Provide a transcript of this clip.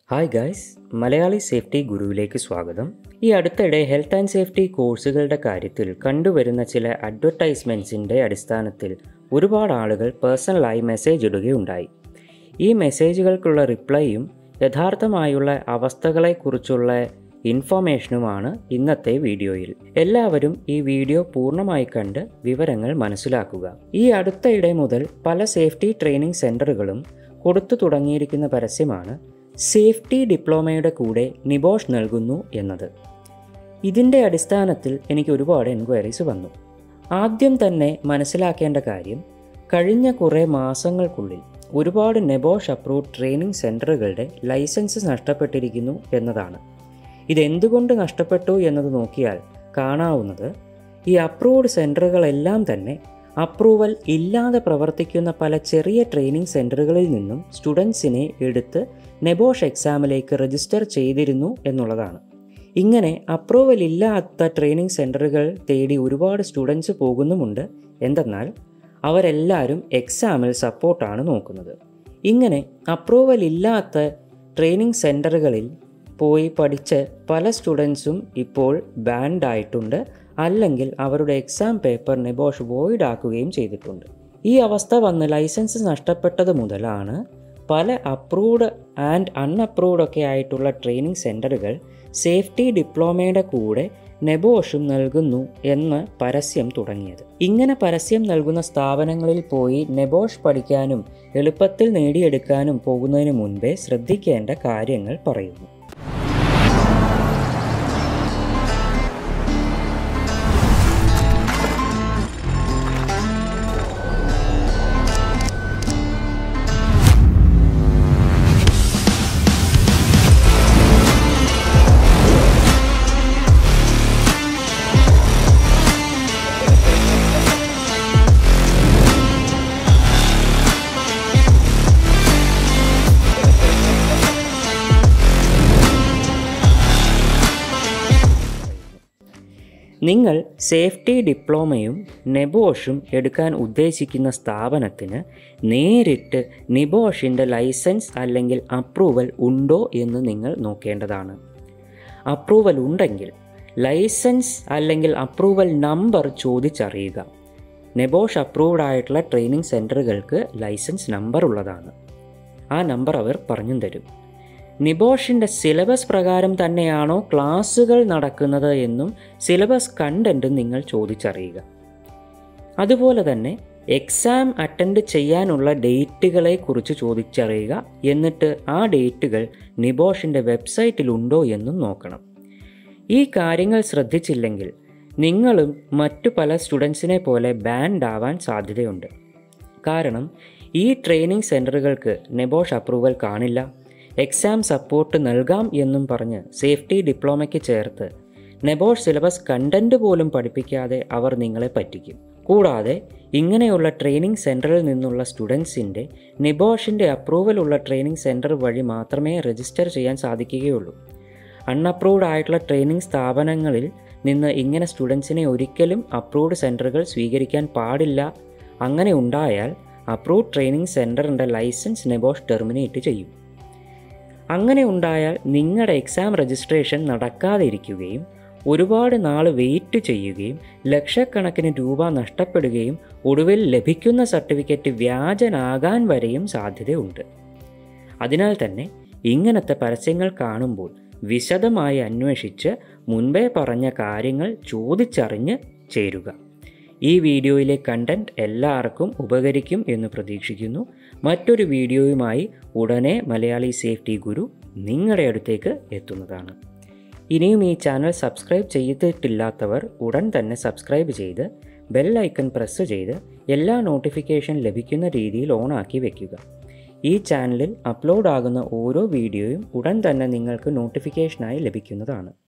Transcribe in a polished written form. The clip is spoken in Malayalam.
ഹായ് ഗൈസ്, മലയാളി സേഫ്റ്റി ഗുരുവിലേക്ക് സ്വാഗതം. ഈ അടുത്തിടെ ഹെൽത്ത് ആൻഡ് സേഫ്റ്റി കോഴ്സുകളുടെ കാര്യത്തിൽ കണ്ടുവരുന്ന ചില അഡ്വർടൈസ്മെൻറ്റ്സിൻ്റെ അടിസ്ഥാനത്തിൽ ഒരുപാട് ആളുകൾ പേഴ്സണലായി മെസ്സേജ് ഇടുകയുണ്ടായി. ഈ മെസ്സേജുകൾക്കുള്ള റിപ്ലൈയും യഥാർത്ഥമായുള്ള അവസ്ഥകളെക്കുറിച്ചുള്ള ഇൻഫോർമേഷനുമാണ് ഇന്നത്തെ വീഡിയോയിൽ. എല്ലാവരും ഈ വീഡിയോ പൂർണ്ണമായി കണ്ട് വിവരങ്ങൾ മനസ്സിലാക്കുക. ഈ അടുത്തയിടെ മുതൽ പല സേഫ്റ്റി ട്രെയിനിങ് സെൻറ്ററുകളും കൊടുത്തു തുടങ്ങിയിരിക്കുന്ന പരസ്യമാണ് സേഫ്റ്റി ഡിപ്ലോമയുടെ കൂടെ നിബോഷ് നൽകുന്നു എന്നത്. ഇതിൻ്റെ അടിസ്ഥാനത്തിൽ എനിക്ക് ഒരുപാട് എൻക്വയറീസ് വന്നു. ആദ്യം തന്നെ മനസ്സിലാക്കേണ്ട കാര്യം, കഴിഞ്ഞ കുറേ മാസങ്ങൾക്കുള്ളിൽ ഒരുപാട് നെബോഷ് അപ്രൂവ്ഡ് ട്രെയിനിങ് സെൻറ്ററുകളുടെ ലൈസൻസ് നഷ്ടപ്പെട്ടിരിക്കുന്നു എന്നതാണ്. ഇതെന്തുകൊണ്ട് നഷ്ടപ്പെട്ടു എന്നത് നോക്കിയാൽ കാണാവുന്നത്, ഈ അപ്രൂവ്ഡ് സെൻറ്ററുകളെല്ലാം തന്നെ അപ്രൂവൽ ഇല്ലാതെ പ്രവർത്തിക്കുന്ന പല ചെറിയ ട്രെയിനിങ് സെൻറ്ററുകളിൽ നിന്നും സ്റ്റുഡൻസിനെ എടുത്ത് നെബോഷ് എക്സാമിലേക്ക് രജിസ്റ്റർ ചെയ്തിരുന്നു എന്നുള്ളതാണ്. ഇങ്ങനെ അപ്രൂവൽ ഇല്ലാത്ത ട്രെയിനിങ് സെൻറ്ററുകൾ തേടി ഒരുപാട് സ്റ്റുഡൻസ് പോകുന്നുമുണ്ട്. എന്തെന്നാൽ അവരെല്ലാവരും എക്സാമിൽ സപ്പോർട്ടാണ് നോക്കുന്നത്. ഇങ്ങനെ അപ്രൂവൽ ഇല്ലാത്ത ട്രെയിനിങ് സെൻറ്ററുകളിൽ പോയി പഠിച്ച് പല സ്റ്റുഡൻസും ഇപ്പോൾ ബാൻഡ് ആയിട്ടുണ്ട്, അല്ലെങ്കിൽ അവരുടെ എക്സാം പേപ്പർ നെബോഷ് വോയിഡ് ആക്കുകയും ചെയ്തിട്ടുണ്ട്. ഈ അവസ്ഥ വന്ന് ലൈസൻസ് നഷ്ടപ്പെട്ടത് മുതലാണ് പല അപ്രൂവ്ഡ് ആൻഡ് അൺഅപ്രൂവ്ഡ് ഒക്കെ ആയിട്ടുള്ള ട്രെയിനിങ് സെൻറ്ററുകൾ സേഫ്റ്റി ഡിപ്ലോമയുടെ കൂടെ നെബോഷും നൽകുന്നു എന്ന് പരസ്യം തുടങ്ങിയത്. ഇങ്ങനെ പരസ്യം നൽകുന്ന സ്ഥാപനങ്ങളിൽ പോയി നെബോഷ് പഠിക്കാനും എളുപ്പത്തിൽ നേടിയെടുക്കാനും പോകുന്നതിന് മുൻപേ ശ്രദ്ധിക്കേണ്ട കാര്യങ്ങൾ പറയുന്നു. നിങ്ങൾ സേഫ്റ്റി ഡിപ്ലോമയും നെബോഷും എടുക്കാൻ ഉദ്ദേശിക്കുന്ന സ്ഥാപനത്തിന് നേരിട്ട് നിബോഷിൻ്റെ ലൈസൻസ് അല്ലെങ്കിൽ അപ്രൂവൽ ഉണ്ടോ എന്ന് നിങ്ങൾ നോക്കേണ്ടതാണ്. അപ്രൂവൽ ഉണ്ടെങ്കിൽ ലൈസൻസ് അല്ലെങ്കിൽ അപ്രൂവൽ നമ്പർ ചോദിച്ചറിയുക. നെബോഷ് അപ്രൂവ്ഡ് ആയിട്ടുള്ള ട്രെയിനിങ് സെൻറ്ററുകൾക്ക് ലൈസൻസ് നമ്പർ ഉള്ളതാണ്. ആ നമ്പർ അവർ പറഞ്ഞു തരും. നിബോഷിൻ്റെ സിലബസ് പ്രകാരം തന്നെയാണോ ക്ലാസ്സുകൾ നടക്കുന്നത് എന്നും സിലബസ് കണ്ടൻറ്റും നിങ്ങൾ ചോദിച്ചറിയുക. അതുപോലെ തന്നെ എക്സാം അറ്റൻഡ് ചെയ്യാനുള്ള ഡേറ്റുകളെ കുറിച്ച് ചോദിച്ചറിയുക. എന്നിട്ട് ആ ഡേറ്റുകൾ നിബോഷിൻ്റെ വെബ്സൈറ്റിലുണ്ടോ എന്നും നോക്കണം. ഈ കാര്യങ്ങൾ ശ്രദ്ധിച്ചില്ലെങ്കിൽ നിങ്ങളും മറ്റു പല സ്റ്റുഡൻസിനെ പോലെ ബാൻഡ് ആവാൻ സാധ്യതയുണ്ട്. കാരണം ഈ ട്രെയിനിങ് സെൻറ്ററുകൾക്ക് നെബോഷ് അപ്രൂവൽ കാണില്ല, എക്സാം സപ്പോർട്ട് നൽകാം എന്നും പറഞ്ഞ് സേഫ്റ്റി ഡിപ്ലോമയ്ക്ക് ചേർത്ത് നെബോഷ് സിലബസ് കണ്ടൻറ്റ് പോലും പഠിപ്പിക്കാതെ അവർ നിങ്ങളെ പറ്റിക്കും. കൂടാതെ ഇങ്ങനെയുള്ള ട്രെയിനിങ് സെൻറ്ററിൽ നിന്നുള്ള സ്റ്റുഡൻസിൻ്റെ നെബോഷിൻ്റെ അപ്രൂവൽ ഉള്ള ട്രെയിനിങ് സെൻറ്റർ വഴി മാത്രമേ രജിസ്റ്റർ ചെയ്യാൻ സാധിക്കുകയുള്ളൂ. അൺഅപ്രൂവ്ഡ് ആയിട്ടുള്ള ട്രെയിനിങ് സ്ഥാപനങ്ങളിൽ നിന്ന് ഇങ്ങനെ സ്റ്റുഡൻസിനെ ഒരിക്കലും അപ്രൂവ്ഡ് സെൻറ്ററുകൾ സ്വീകരിക്കാൻ പാടില്ല. അങ്ങനെ ഉണ്ടായാൽ അപ്രൂവ്ഡ് ട്രെയിനിങ് സെൻറ്ററിൻ്റെ ലൈസൻസ് നെബോഷ് ടെർമിനേറ്റ് ചെയ്യും. അങ്ങനെ ഉണ്ടായാൽ നിങ്ങളുടെ എക്സാം രജിസ്ട്രേഷൻ നടക്കാതിരിക്കുകയും ഒരുപാട് നാൾ വെയിറ്റ് ചെയ്യുകയും ലക്ഷക്കണക്കിന് രൂപ നഷ്ടപ്പെടുകയും ഒടുവിൽ ലഭിക്കുന്ന സർട്ടിഫിക്കറ്റ് വ്യാജനാകാൻ വരെയും സാധ്യതയുണ്ട്. അതിനാൽ തന്നെ ഇങ്ങനത്തെ പരസ്യങ്ങൾ കാണുമ്പോൾ വിശദമായി അന്വേഷിച്ച് മുൻപേ പറഞ്ഞ കാര്യങ്ങൾ ചോദിച്ചറിഞ്ഞ് ചേരുക. ഈ വീഡിയോയിലെ കണ്ടൻറ്റ് എല്ലാവർക്കും ഉപകരിക്കും എന്ന് പ്രതീക്ഷിക്കുന്നു. മറ്റൊരു വീഡിയോയുമായി ഉടനെ മലയാളി സേഫ്റ്റി ഗുരു നിങ്ങളുടെ അടുത്തേക്ക് എത്തുന്നതാണ്. ഇനിയും ഈ ചാനൽ സബ്സ്ക്രൈബ് ചെയ്തിട്ടില്ലാത്തവർ ഉടൻ തന്നെ സബ്സ്ക്രൈബ് ചെയ്ത് ബെൽ ഐക്കൺ പ്രസ് ചെയ്ത് എല്ലാ നോട്ടിഫിക്കേഷൻ ലഭിക്കുന്ന രീതിയിൽ ഓണാക്കി വയ്ക്കുക. ഈ ചാനലിൽ അപ്ലോഡ് ആകുന്ന ഓരോ വീഡിയോയും ഉടൻ തന്നെ നിങ്ങൾക്ക് നോട്ടിഫിക്കേഷനായി ലഭിക്കുന്നതാണ്.